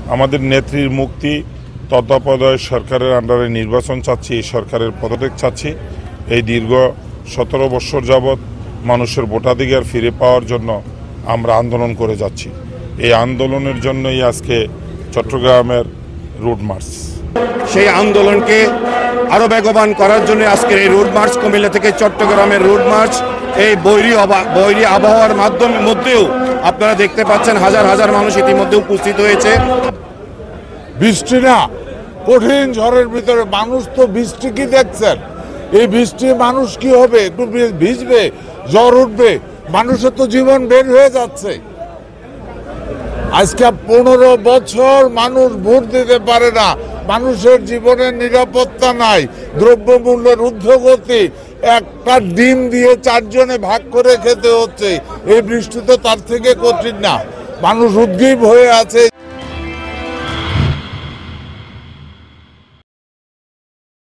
আমাদের নেত্রীর মুক্তি, তত্ত্বাবধায়ক সরকারের আন্ডারে নির্বাচন চাচ্ছি, এই সরকারের পদত্যাগ চাচ্ছি। এই দীর্ঘ 17 বছর যাবৎ মানুষের ভোটাধিকার ফিরে পাওয়ার জন্য আমরা আন্দোলন করে যাচ্ছি। এই আন্দোলনের জন্যই আজকে চট্টগ্রামের রুট মার্চ। সেই আন্দোলনকে আরও বেগবান করার জন্য আজকের এই রুট মার্চ, কুমিল্লা থেকে চট্টগ্রামের রুট মার্চ। এই বৈরী আবহাওয়ার মধ্যেও আপনারা দেখতে পাচ্ছেন হাজার হাজার মানুষ ইতিমধ্যে উপস্থিত হয়েছে। বৃষ্টি না, কঠিন ঝড়ের ভিতরে মানুষ তো বৃষ্টি কি দেখছেন? এই বৃষ্টি মানুষ কি হবে? একটু ভিজবে, জ্বর উঠবে, মানুষের তো জীবন বের হয়ে যাচ্ছে। আজকে 15 বছর মানুষ ভোট দিতে পারে না, মানুষের জীবনের নিরাপত্তা নাই, দ্রব্যমূল্যের ঊর্ধ্বগতি, একটা ডিম দিয়ে 4 জনে ভাগ করে খেতে হচ্ছে। এই বৃষ্টি তো তার থেকে কঠিন না, মানুষ উদ্গ্রীব হয়ে আছে।